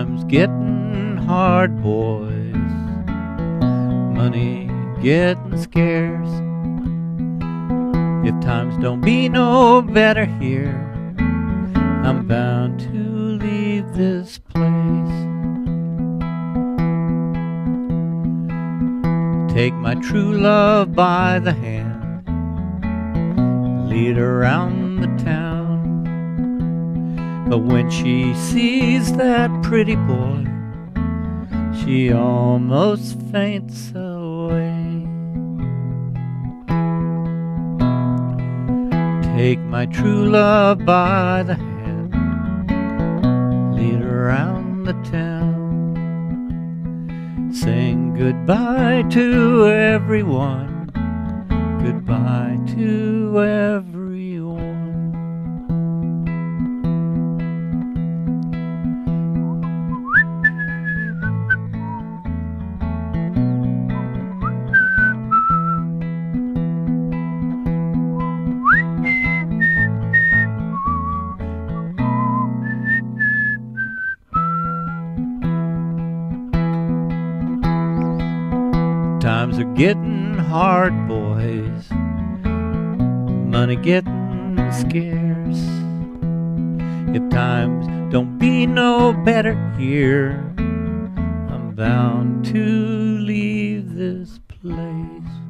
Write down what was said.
Time's getting hard, boys. Money getting scarce. If times don't be no better here, I'm bound to leave this place. Take my true love by the hand, lead her around the town. But when she sees that pretty boy, she almost faints away. Take my true love by the hand, lead her around the town. Sing goodbye to everyone, goodbye to everyone. Times are getting hard, boys. Money getting scarce. If times don't be no better here, I'm bound to leave this place.